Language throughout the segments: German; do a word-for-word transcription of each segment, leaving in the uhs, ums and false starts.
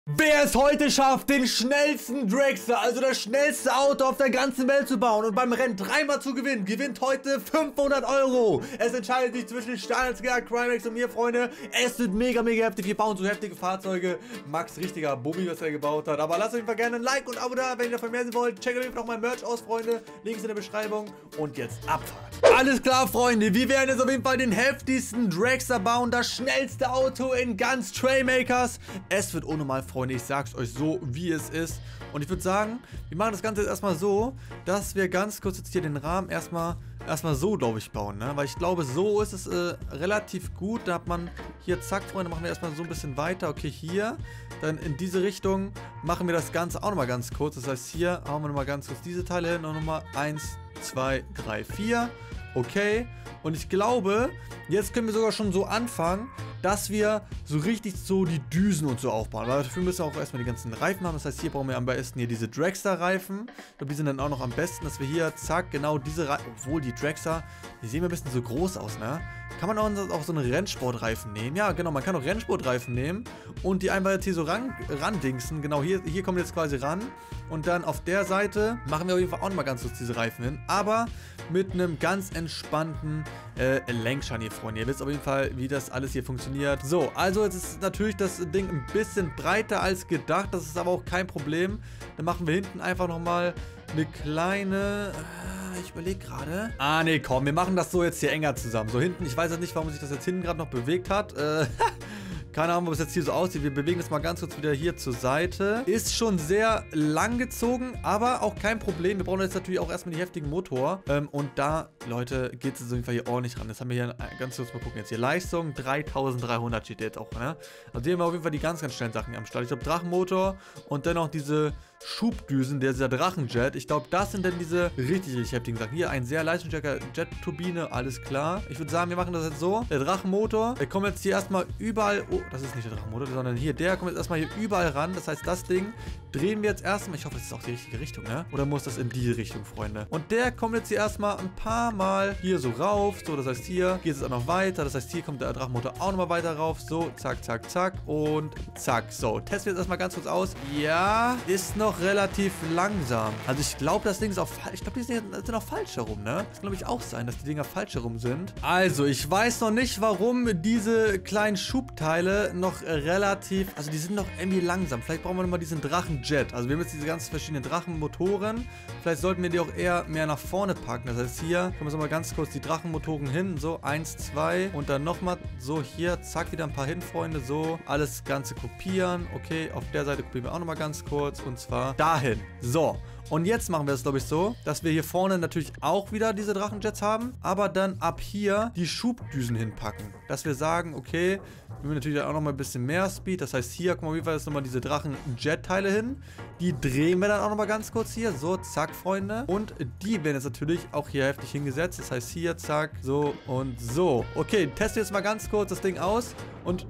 Wer es heute schafft, den schnellsten Dragster, also das schnellste Auto auf der ganzen Welt zu bauen und beim Rennen dreimal zu gewinnen, gewinnt heute fünfhundert Euro. Es entscheidet sich zwischen Steinzger, Crimex und mir, Freunde. Es wird mega, mega heftig. Wir bauen so heftige Fahrzeuge. Max, richtiger Bummi, was er gebaut hat. Aber lasst auf jeden Fall gerne ein Like und ein Abo da, wenn ihr davon mehr sehen wollt. Checkt auf jeden Fall noch mein Merch aus, Freunde. Links in der Beschreibung. Und jetzt Abfahrt. Alles klar, Freunde. Wir werden jetzt auf jeden Fall den heftigsten Dragster bauen. Das schnellste Auto in ganz Trailmakers. Es wird unnormal, Freunde, ich sag's euch so, wie es ist. Und ich würde sagen, wir machen das Ganze jetzt erstmal so, dass wir ganz kurz jetzt hier den Rahmen erstmal erstmal so, glaube ich, bauen, ne? Weil ich glaube, so ist es äh, relativ gut. Da hat man hier, zack, Freunde, machen wir erstmal so ein bisschen weiter. Okay, hier, dann in diese Richtung machen wir das Ganze auch nochmal ganz kurz. Das heißt, hier haben wir nochmal ganz kurz diese Teile hin und nochmal eins, zwei, drei, vier. Okay, und ich glaube, jetzt können wir sogar schon so anfangen, dass wir so richtig so die Düsen und so aufbauen. Weil dafür müssen wir auch erstmal die ganzen Reifen haben. Das heißt, hier brauchen wir am besten hier diese Dragster-Reifen. Ich glaube, die sind dann auch noch am besten, dass wir hier, zack, genau diese Reifen, obwohl die Dragster, die sehen mir ein bisschen so groß aus, ne? Kann man auch, auch so eine Rennsportreifen nehmen? Ja, genau, man kann auch Rennsportreifen nehmen und die einfach jetzt hier so ran, randingsen. Genau, hier, hier kommen wir jetzt quasi ran. Und dann auf der Seite machen wir auf jeden Fall auch nochmal ganz kurz diese Reifen hin. Aber mit einem ganz entspannten äh, Lenkschaden hier, Freunde. Ihr wisst auf jeden Fall, wie das alles hier funktioniert. So, also jetzt ist natürlich das Ding ein bisschen breiter als gedacht. Das ist aber auch kein Problem. Dann machen wir hinten einfach nochmal eine kleine... Ich überlege gerade. Ah, nee, komm, wir machen das so jetzt hier enger zusammen. So hinten, ich weiß jetzt nicht, warum sich das jetzt hinten gerade noch bewegt hat. Äh, keine Ahnung, ob es jetzt hier so aussieht. Wir bewegen das mal ganz kurz wieder hier zur Seite. Ist schon sehr lang gezogen, aber auch kein Problem. Wir brauchen jetzt natürlich auch erstmal die heftigen Motor. Ähm, und da, Leute, geht es auf jeden Fall hier ordentlich ran. Das haben wir hier ganz kurz mal gucken. Jetzt hier Leistung dreitausenddreihundert steht jetzt auch, ne? Also hier haben wir auf jeden Fall die ganz, ganz schnellen Sachen am Start. Ich glaube, Drachenmotor und dann auch diese Schubdüsen, der, dieser Drachenjet. Ich glaube, das sind dann diese richtig, richtig heftigen Sachen. Hier ein sehr leistungsstärker Jet-Turbine, alles klar. Ich würde sagen, wir machen das jetzt so. Der Drachenmotor, der kommt jetzt hier erstmal überall... Oh, das ist nicht der Drachenmotor, sondern hier, der kommt jetzt erstmal hier überall ran. Das heißt, das Ding drehen wir jetzt erstmal. Ich hoffe, das ist auch die richtige Richtung, ne? Oder muss das in die Richtung, Freunde? Und der kommt jetzt hier erstmal ein paar Mal hier so rauf. So, das heißt, hier geht es auch noch weiter. Das heißt, hier kommt der Drachenmotor auch nochmal weiter rauf. So, zack, zack, zack und zack. So, testen wir jetzt erstmal ganz kurz aus. Ja, ist noch relativ langsam. Also ich glaube, das Ding ist auch falsch. Ich glaube, die sind, sind auch falsch herum, ne? Das glaube ich auch sein, dass die Dinger falsch herum sind. Also, ich weiß noch nicht, warum diese kleinen Schubteile noch relativ... Also, die sind noch irgendwie langsam. Vielleicht brauchen wir nochmal diesen Drachenjet. Also, wir haben jetzt diese ganzen verschiedenen Drachenmotoren. Vielleicht sollten wir die auch eher mehr nach vorne packen. Das heißt, hier können wir so mal ganz kurz die Drachenmotoren hin. So, eins, zwei und dann nochmal so hier. Zack, wieder ein paar hin, Freunde. So, alles Ganze kopieren. Okay, auf der Seite kopieren wir auch nochmal ganz kurz. Und zwar dahin. So. Und jetzt machen wir es, glaube ich, so, dass wir hier vorne natürlich auch wieder diese Drachenjets haben, aber dann ab hier die Schubdüsen hinpacken. Dass wir sagen, okay, wir haben natürlich auch nochmal ein bisschen mehr Speed. Das heißt, hier, guck mal, wie weit ist nochmal diese Drachenjet-Teile hin. Die drehen wir dann auch nochmal ganz kurz hier. So, zack, Freunde. Und die werden jetzt natürlich auch hier heftig hingesetzt. Das heißt, hier, zack, so und so. Okay, testen wir jetzt mal ganz kurz das Ding aus und...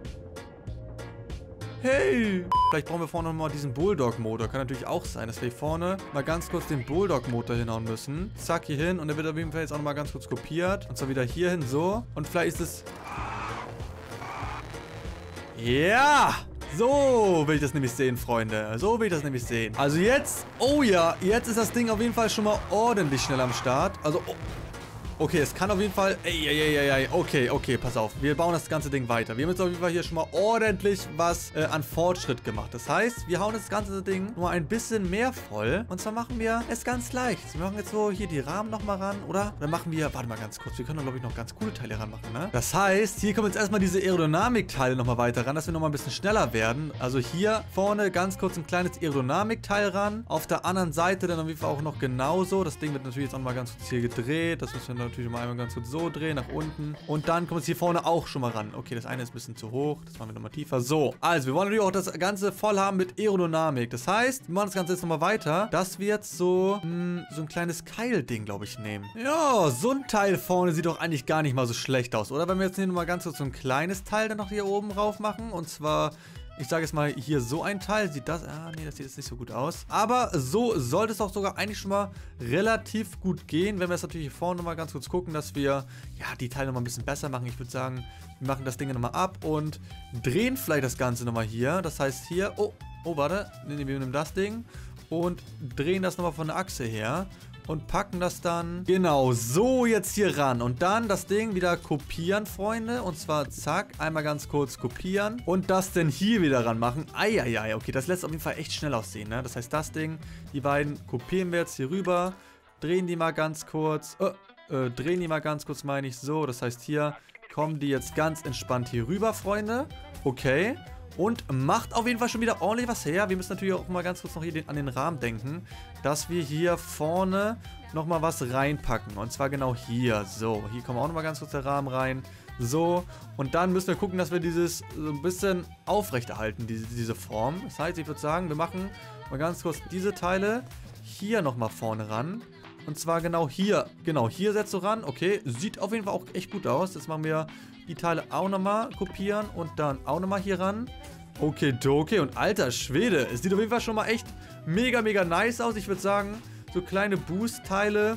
Hey! Vielleicht brauchen wir vorne nochmal diesen Bulldog-Motor. Kann natürlich auch sein, dass wir hier vorne mal ganz kurz den Bulldog-Motor hinhauen müssen. Zack, hier hin. Und der wird auf jeden Fall jetzt auch nochmal ganz kurz kopiert. Und zwar wieder hier hin, so. Und vielleicht ist es... Ja! So will ich das nämlich sehen, Freunde. So will ich das nämlich sehen. Also jetzt... Oh ja, jetzt ist das Ding auf jeden Fall schon mal ordentlich schnell am Start. Also... Oh. Okay, es kann auf jeden Fall... Ey, ey, ey, ey, okay, okay, pass auf. Wir bauen das ganze Ding weiter. Wir haben jetzt auf jeden Fall hier schon mal ordentlich was äh, an Fortschritt gemacht. Das heißt, wir hauen das ganze Ding nur ein bisschen mehr voll. Und zwar machen wir es ganz leicht. Wir machen jetzt so hier die Rahmen nochmal ran, oder? Dann machen wir... Warte mal ganz kurz. Wir können da, glaube ich, noch ganz coole Teile ranmachen, ne? Das heißt, hier kommen jetzt erstmal diese Aerodynamikteile nochmal weiter ran, dass wir nochmal ein bisschen schneller werden. Also hier vorne ganz kurz ein kleines Aerodynamikteil ran. Auf der anderen Seite dann auf jeden Fall auch noch genauso. Das Ding wird natürlich jetzt auch nochmal ganz kurz hier gedreht. Das müssen wir natürlich mal einmal ganz kurz so drehen, nach unten. Und dann kommt es hier vorne auch schon mal ran. Okay, das eine ist ein bisschen zu hoch. Das machen wir nochmal tiefer. So, also wir wollen natürlich auch das Ganze voll haben mit Aerodynamik. Das heißt, wir machen das Ganze jetzt nochmal weiter, dass wir jetzt so, mh, so ein kleines Keilding, glaube ich, nehmen. Ja, so ein Teil vorne sieht doch eigentlich gar nicht mal so schlecht aus, oder? Wenn wir jetzt hier nochmal ganz kurz so ein kleines Teil dann noch hier oben drauf machen. Und zwar... Ich sage jetzt mal, hier so ein Teil. Sieht das... Ah, nee, das sieht jetzt nicht so gut aus. Aber so sollte es auch sogar eigentlich schon mal relativ gut gehen. Wenn wir jetzt natürlich hier vorne nochmal ganz kurz gucken, dass wir, ja, die Teile nochmal ein bisschen besser machen. Ich würde sagen, wir machen das Ding nochmal ab und drehen vielleicht das Ganze nochmal hier. Das heißt hier... Oh, oh, warte. Nee, wir nehmen das Ding und drehen das nochmal von der Achse her. Und packen das dann genau so jetzt hier ran. Und dann das Ding wieder kopieren, Freunde. Und zwar zack, einmal ganz kurz kopieren. Und das dann hier wieder ran machen. Eieiei, okay, das lässt auf jeden Fall echt schnell aussehen, ne? Das heißt, das Ding, die beiden kopieren wir jetzt hier rüber. Drehen die mal ganz kurz. Äh, äh, drehen die mal ganz kurz, meine ich, so. Das heißt, hier kommen die jetzt ganz entspannt hier rüber, Freunde. Okay. Und macht auf jeden Fall schon wieder ordentlich was her. Wir müssen natürlich auch mal ganz kurz noch hier den, an den Rahmen denken, dass wir hier vorne nochmal was reinpacken. Und zwar genau hier. So, hier kommt auch nochmal ganz kurz der Rahmen rein. So, und dann müssen wir gucken, dass wir dieses so ein bisschen aufrechterhalten, diese, diese Form. Das heißt, ich würde sagen, wir machen mal ganz kurz diese Teile hier nochmal vorne ran. Und zwar genau hier. Genau, hier setzt du ran. Okay, sieht auf jeden Fall auch echt gut aus. Jetzt machen wir die Teile auch nochmal kopieren und dann auch nochmal hier ran. Okay, okay. Und alter Schwede, es sieht auf jeden Fall schon mal echt mega, mega nice aus. Ich würde sagen, so kleine Boost-Teile,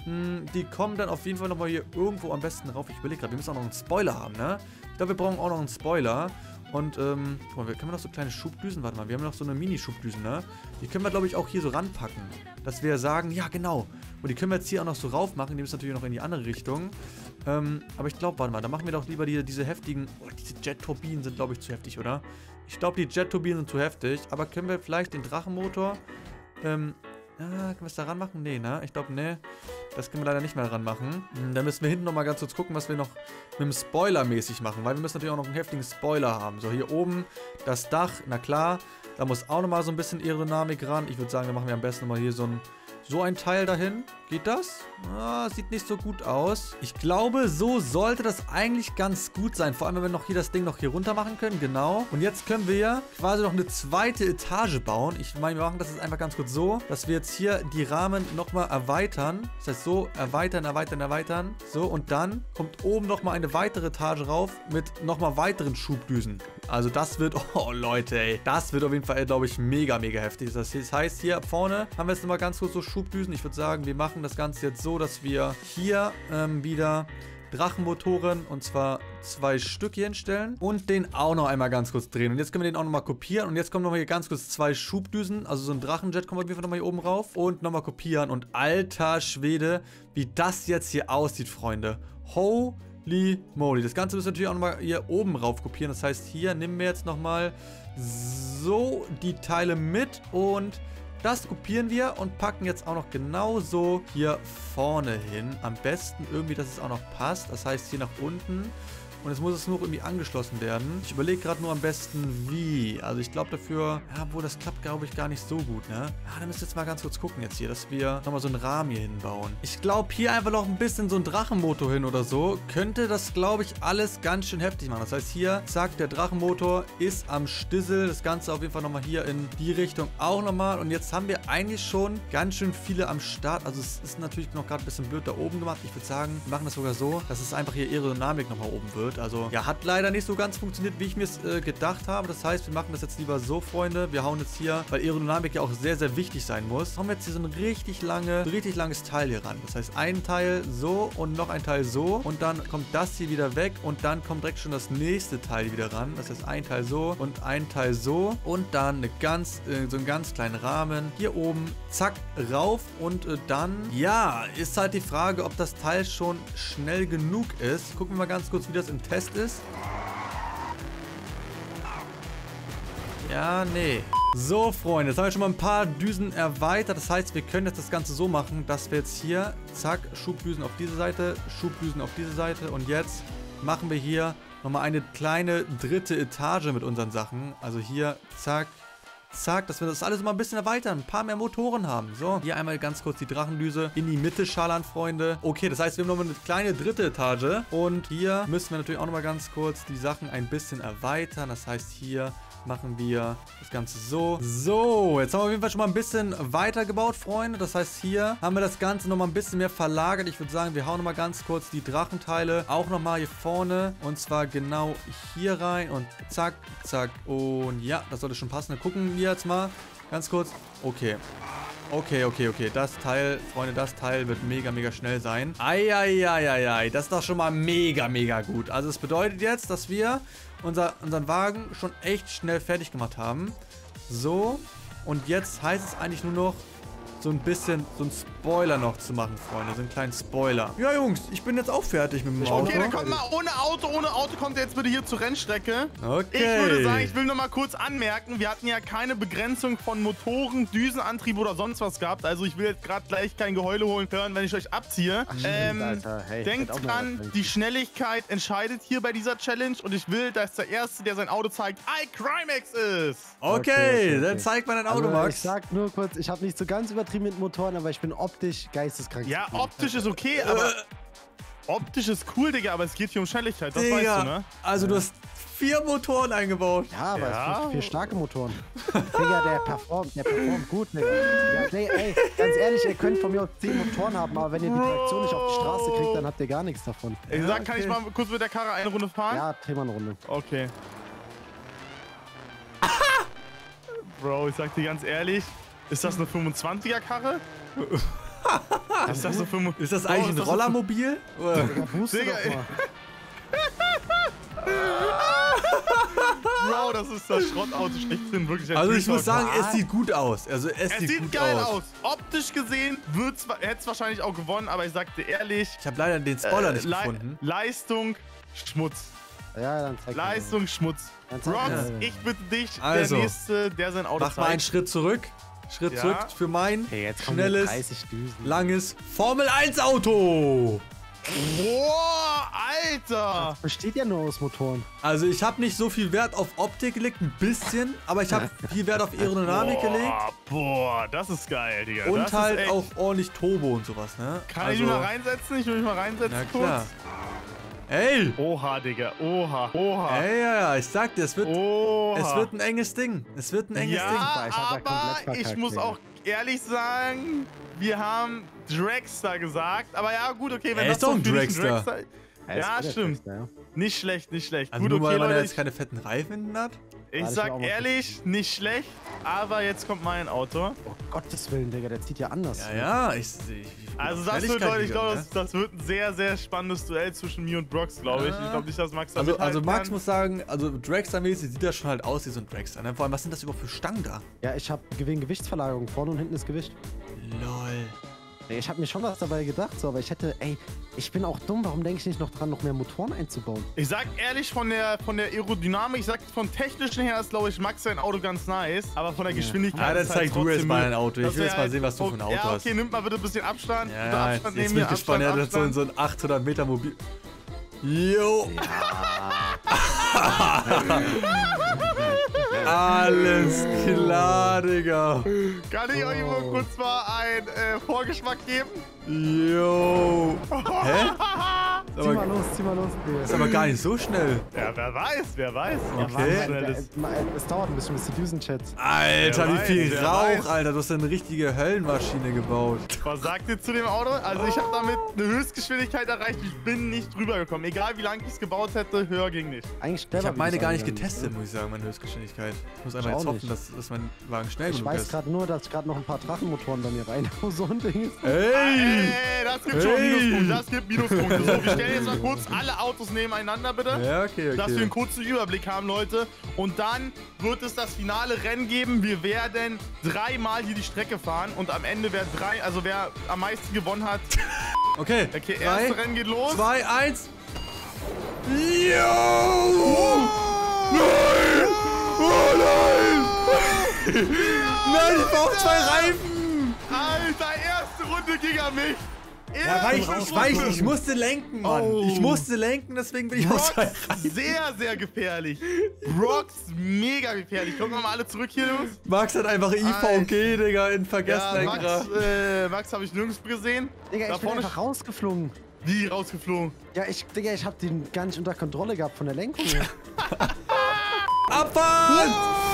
die kommen dann auf jeden Fall nochmal hier irgendwo am besten rauf. Ich überlege gerade, wir müssen auch noch einen Spoiler haben, ne? Ich glaube, wir brauchen auch noch einen Spoiler. Und, ähm, guck mal, können wir noch so kleine Schubdüsen? Warte mal, wir haben noch so eine Mini-Schubdüsen, ne? Die können wir, glaube ich, auch hier so ranpacken. Dass wir sagen, ja, genau. Und die können wir jetzt hier auch noch so rauf machen. Die müssen natürlich noch in die andere Richtung. Ähm, aber ich glaube, warte mal, da machen wir doch lieber die, diese heftigen... Oh, diese Jet-Turbinen sind, glaube ich, zu heftig, oder? Ich glaube, die Jet-Turbinen sind zu heftig. Aber können wir vielleicht den Drachenmotor... Ähm... Ah, können wir es da ranmachen? Nee, ne? Ich glaube, ne. Das können wir leider nicht mehr ranmachen. Hm, da müssen wir hinten nochmal ganz kurz gucken, was wir noch mit dem Spoiler mäßig machen. Weil wir müssen natürlich auch noch einen heftigen Spoiler haben. So, hier oben das Dach. Na klar, da muss auch nochmal so ein bisschen Aerodynamik ran. Ich würde sagen, da machen wir am besten nochmal hier so ein, so ein Teil dahin. Geht das? Ah, sieht nicht so gut aus. Ich glaube, so sollte das eigentlich ganz gut sein. Vor allem, wenn wir noch hier das Ding noch hier runter machen können. Genau. Und jetzt können wir quasi noch eine zweite Etage bauen. Ich meine, wir machen das jetzt einfach ganz kurz so, dass wir jetzt hier die Rahmen nochmal erweitern. Das heißt so, erweitern, erweitern, erweitern. So, und dann kommt oben nochmal eine weitere Etage rauf mit nochmal weiteren Schubdüsen. Also das wird, oh Leute, ey. Das wird auf jeden Fall, glaube ich, mega, mega heftig. Das heißt, hier vorne haben wir jetzt nochmal ganz kurz so Schubdüsen. Ich würde sagen, wir machen das Ganze jetzt so, dass wir hier ähm, wieder Drachenmotoren, und zwar zwei Stück hier hinstellen und den auch noch einmal ganz kurz drehen. Und jetzt können wir den auch nochmal kopieren und jetzt kommen nochmal hier ganz kurz zwei Schubdüsen, also so ein Drachenjet kommt auf jeden Fall nochmal hier oben rauf und nochmal kopieren. Und alter Schwede, wie das jetzt hier aussieht, Freunde. Holy moly. Das Ganze müssen wir natürlich auch nochmal hier oben rauf kopieren. Das heißt, hier nehmen wir jetzt nochmal so die Teile mit und das kopieren wir und packen jetzt auch noch genauso hier vorne hin. Am besten irgendwie, dass es auch noch passt. Das heißt, hier nach unten. Und jetzt muss es nur irgendwie angeschlossen werden. Ich überlege gerade nur am besten wie. Also ich glaube dafür, ja, obwohl das klappt, glaube ich, gar nicht so gut, ne? Ja, da müsst ihr jetzt mal ganz kurz gucken jetzt hier, dass wir nochmal so einen Rahmen hier hinbauen. Ich glaube, hier einfach noch ein bisschen so ein Drachenmotor hin oder so. Könnte das, glaube ich, alles ganz schön heftig machen. Das heißt, hier, zack, der Drachenmotor ist am Stissel. Das Ganze auf jeden Fall nochmal hier in die Richtung auch nochmal. Und jetzt haben wir eigentlich schon ganz schön viele am Start. Also es ist natürlich noch gerade ein bisschen blöd da oben gemacht. Ich würde sagen, wir machen das sogar so, dass es einfach hier Aerodynamik nochmal oben wird. Also, ja, hat leider nicht so ganz funktioniert, wie ich mir es äh, gedacht habe. Das heißt, wir machen das jetzt lieber so, Freunde. Wir hauen jetzt hier, weil Aerodynamik ja auch sehr, sehr wichtig sein muss, haben wir jetzt hier so ein richtig lange, richtig langes Teil hier ran. Das heißt, ein Teil so und noch ein Teil so. Und dann kommt das hier wieder weg und dann kommt direkt schon das nächste Teil wieder ran. Das heißt, ein Teil so und ein Teil so. Und dann eine ganz, äh, so einen ganz kleinen Rahmen. Hier oben, zack, rauf. Und äh, dann, ja, ist halt die Frage, ob das Teil schon schnell genug ist. Gucken wir mal ganz kurz, wie das im Test ist. Ja, nee. So, Freunde, jetzt haben wir schon mal ein paar Düsen erweitert. Das heißt, wir können jetzt das Ganze so machen, dass wir jetzt hier, zack, Schubdüsen auf diese Seite, Schubdüsen auf diese Seite. Und jetzt machen wir hier nochmal eine kleine dritte Etage mit unseren Sachen. Also hier, zack, Zack, dass wir das alles mal ein bisschen erweitern. Ein paar mehr Motoren haben. So, hier einmal ganz kurz die Drachendüse in die Mitte schallern, Freunde. Okay, das heißt, wir haben nochmal eine kleine dritte Etage. Und hier müssen wir natürlich auch nochmal ganz kurz die Sachen ein bisschen erweitern. Das heißt, hier machen wir das Ganze so. So, jetzt haben wir auf jeden Fall schon mal ein bisschen weiter gebaut, Freunde. Das heißt, hier haben wir das Ganze nochmal ein bisschen mehr verlagert. Ich würde sagen, wir hauen nochmal ganz kurz die Drachenteile auch nochmal hier vorne. Und zwar genau hier rein. Und zack, zack. Und ja, das sollte schon passen. Dann gucken wir jetzt mal ganz kurz. Okay. Okay, okay, okay. Das Teil, Freunde, das Teil wird mega, mega schnell sein. Eieieiei. Das ist doch schon mal mega, mega gut. Also es bedeutet jetzt, dass wir unser, unseren Wagen schon echt schnell fertig gemacht haben. So. Und jetzt heißt es eigentlich nur noch, so ein bisschen, so einen Spoiler noch zu machen, Freunde. So einen kleinen Spoiler. Ja, Jungs, ich bin jetzt auch fertig mit dem Auto. Okay, dann kommt mal ohne Auto, ohne Auto kommt ihr jetzt bitte hier zur Rennstrecke. Okay. Ich würde sagen, ich will nur mal kurz anmerken, wir hatten ja keine Begrenzung von Motoren, Düsenantrieb oder sonst was gehabt. Also ich will jetzt gerade gleich kein Geheule holen hören, wenn ich euch abziehe. Ach, stimmt, ähm, Alter. Hey, denkt dran, die Schnelligkeit entscheidet hier bei dieser Challenge und ich will, dass der Erste, der sein Auto zeigt, iCrimex ist. Okay, Okay, okay, dann okay. zeig mal dein Auto, Also, Max. ich sag nur kurz, ich habe nicht so ganz übertrieben mit Motoren, aber ich bin optisch geisteskrank. Ja, optisch ist okay, aber optisch ist cool, Digga, aber es geht hier um Schnelligkeit, das Digga, weißt du, ne? also du hast vier Motoren eingebaut. Ja, aber Ja. es gibt vier starke Motoren. Digga, der performt, der performt gut, Digga. Ja, nee, ey, ganz ehrlich, ihr könnt von mir aus zehn Motoren haben, aber wenn ihr die Traktion nicht auf die Straße kriegt, dann habt ihr gar nichts davon. Ich Ja, sag, kann okay. ich mal kurz mit der Karre eine Runde fahren? Ja, dreh mal eine Runde. Okay. Bro, ich sag dir ganz ehrlich, ist das eine fünfundzwanziger Karre? ist das eine fünf... Ist das Bro, eigentlich ist ein das Rollermobil? Oder? Digga, booste Digga, doch mal. Bro, das ist das Schrottauto schlechthin, wirklich. ein Also ich muss Triebauto. sagen, es sieht gut aus. Also es, Es sieht, sieht gut geil aus. aus. Optisch gesehen hätte es wahrscheinlich auch gewonnen, aber ich sag dir ehrlich, Ich habe leider den Spoiler äh, nicht Le gefunden. Leistung, Schmutz. Ja, dann zeig mal. Leistung, Schmutz. Dann zeig Rox, mal. ich bitte dich, Also, der Nächste, der sein Auto Mach mal einen zeigt. Schritt zurück. Schritt Ja. zurück für mein Hey, jetzt kommen hier schnelles, dreißig Düsen. langes Formel eins Auto. Boah, Alter! Das besteht ja nur aus Motoren. Also ich habe nicht so viel Wert auf Optik gelegt, ein bisschen, aber ich habe viel Wert auf Aerodynamik gelegt Boah, boah, das ist geil, Digga. und das halt ist echt- auch ordentlich Turbo und sowas, ne? Kann also, ich mich mal reinsetzen? Ich will mich mal reinsetzen Na klar. kurz. Ey! Oha, Digga. Oha, oha. Ey, ja, ja, ich sag dir, es wird, Oha. es wird ein enges Ding. Es wird ein enges Ding. Ja, Ich hab ja komplett aber verkackt, ich muss Digga. auch ehrlich sagen, wir haben Dragster gesagt. Aber ja, gut, okay, wenn Er das ist doch ein für dich Dragster. Ja, Ja, ist stimmt. Ja. Nicht schlecht, nicht schlecht. Also gut, nur okay, weil man Leute, jetzt ich, keine fetten Reifen hat. ich Warte, ich will sag auch mal ehrlich, nicht schlecht. Aber jetzt kommt mein Auto. Oh Gottes Willen, Digga, der zieht ja anders. Ja, ja, ich, ich Also das wird, Leute, ich glaube, das, das wird ein sehr, sehr spannendes Duell zwischen mir und Brox, glaube ich. Ja. Ich glaube nicht, dass Max da Also, mithalten also Max kann. muss sagen, also Dragster-mäßig sieht das schon halt aus wie so ein Dragster. Ne? Vor allem, was sind das überhaupt für Stangen da? Ja, ich hab wegen Gewichtsverlagerung. Vorne und hinten ist Gewicht. Lol. Ey, Ich habe mir schon was dabei gedacht, so, aber ich hätte, ey, ich bin auch dumm, warum denke ich nicht noch dran, noch mehr Motoren einzubauen? Ich sag ehrlich, von der, von der Aerodynamik, ich sag von technischen her ist, glaube ich, Max sein Auto ganz nice. Aber von der Geschwindigkeit Ja, dann ist halt zeig du jetzt trotzdem mal Müll. ein Auto. Ich Das will jetzt wär mal halt- sehen, was du für ein Auto Ja, okay, hast. nimmt mal bitte ein bisschen Abstand. bitte Ja, jetzt, Abstand jetzt nehmen bin ich hier, gespannt. Er hat jetzt so, Abstand, so ein achthundert Meter Mobil. Jo. Alles klar, Digga. Abstand. Kann ich euch mal kurz mal einen äh, Vorgeschmack geben? Jo. Hä? Ist Zieh mal aber, los, zieh mal los, Digga. ist aber gar nicht so schnell. Ja, wer weiß, wer weiß. Ja, Okay. Mann, Schnell Alter, ist. äh, Es dauert ein bisschen, bis die Düsen chat. Alter, Wer wie viel weiß, wer Rauch, weiß. Alter. Du hast eine richtige Höllenmaschine gebaut. Was sagt ihr zu dem Auto? Also ich habe damit eine Höchstgeschwindigkeit erreicht. Ich bin nicht drüber gekommen. Egal wie lange ich es gebaut hätte, höher ging nicht. Eigentlich Ich habe meine gar nicht gegessen. getestet, muss ich sagen, meine Höchstgeschwindigkeit. Ich muss einfach Ich jetzt auch hoffen, nicht. dass, dass mein Wagen schnell Ich genug weiß ist. gerade nur, dass ich gerade noch ein paar Drachenmotoren bei mir rein. So ein Ding ist. Ey! Ey, das gibt schon Hey. Minuspunkte. Das gibt Minuspunkte. So, wir stellen jetzt mal kurz alle Autos nebeneinander, bitte. Ja, okay, okay. Dass wir einen kurzen Überblick haben, Leute. Und dann wird es das finale Rennen geben. Wir werden dreimal hier die Strecke fahren. Und am Ende, wer drei, also wer am meisten gewonnen hat. Okay, Okay, drei, erste Rennen geht los. zwei, eins. Jo! Nein! Oh nein! Nein, ich brauche zwei Reifen! Alter, erste Runde ging an mich. Ja, weil ich, ich weiß, ich musste lenken, Mann. Oh. Ich musste lenken, deswegen bin ich Brox, aus sehr, sehr gefährlich. Brox, mega gefährlich. Kommen wir mal alle zurück hier, Jungs. Max hat einfach I V G, Digga, in Ja, Vergessenheit Max, geraten. äh, Max habe ich nirgends gesehen. Digga, Da ich bin vorne einfach rausgeflogen. Wie rausgeflogen? Ja, ich, Digga, ich hab den gar nicht unter Kontrolle gehabt von der Lenkung her. Abfahrt!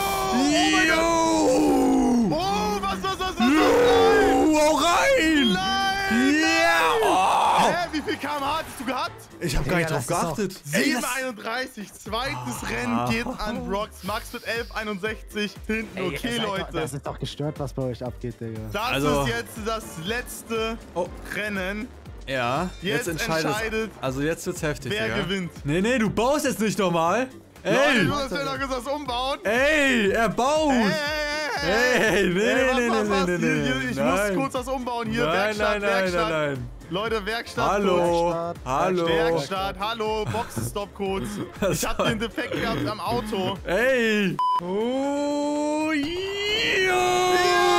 Oh, Jo! Oh, was, was, was, was, was? Jo! Hau rein! Nein! Ja! Oh! Hä, wie viel Kilometer hattest du gehabt? Ich hab gar nicht Digga, drauf das ist doch- geachtet. Ey, sieben das- einunddreißig, zweites Rennen geht an Brox. Max mit elf einundsechzig hinten. Ey, Okay, ihr seid Leute. Doch, das ist doch gestört, was bei euch abgeht, Digga. Das Also- ist jetzt das letzte Oh. Rennen. Ja, Jetzt jetzt, entscheidet. entscheidet, Also jetzt wird's heftig, wer Digga. gewinnt. Nee, nee, du baust jetzt nicht nochmal. Leute, Ey! du musst ja noch das umbauen. Ey, er baut! Ey, Ey, ey, nee, ey, nee, was, nee, was, nee, was? nee, Hier, nee, hier, ich nein. muss kurz was umbauen hier. Nein, Werkstatt, nein, nein, Werkstatt. nein, nein. Leute, Werkstatt. Hallo, Werkstatt, hallo. Werkstatt, hallo, Boxenstopp kurz. Ich hab den Defekt gehabt am Auto. Ey! Oh, ja!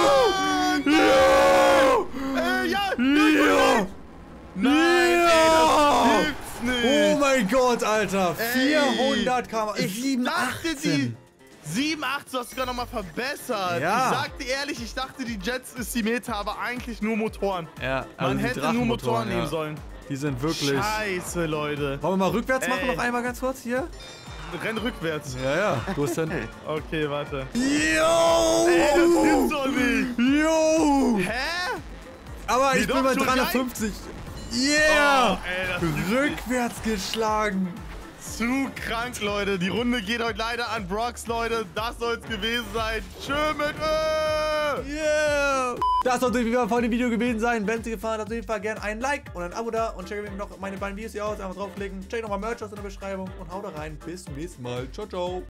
Äh, ja, Ja! Nein, Ja! ey, das gibt's nicht. Oh mein Gott, Alter! Ey, vierhundert Kilometer! Ich dachte, die sieben Komma acht, du hast sogar nochmal verbessert. Ja. Ich sagte ehrlich, ich dachte, die Jets ist die Meta, aber eigentlich nur Motoren. Ja, also Man die hätte nur Motoren ja. nehmen sollen. Die sind wirklich... Scheiße, Leute. Wollen wir mal rückwärts machen Ey. noch einmal ganz kurz hier? Renn rückwärts. Ja, ja. Wo ist denn? Okay, warte. Jo! Ey, das gibt's doch nicht. Jo! Hä? Aber Nee, ich doch, bin bei schon dreihundertfünfzig. Yeah! Oh, ey, das gibt's nicht. Rückwärts geschlagen. Zu krank, Leute. Die Runde geht heute leider an Brox, Leute. Das soll's gewesen sein. Tschö mit Ö. Yeah! Das sollte auf jeden Fall von dem Video gewesen sein. Wenn es dir gefallen hat, auf jeden Fall gerne ein Like und ein Abo da. Und check mir noch meine beiden Videos hier aus. Einfach draufklicken. Check nochmal Merch aus in der Beschreibung. Und hau da rein. Bis zum nächsten Mal. Ciao, ciao.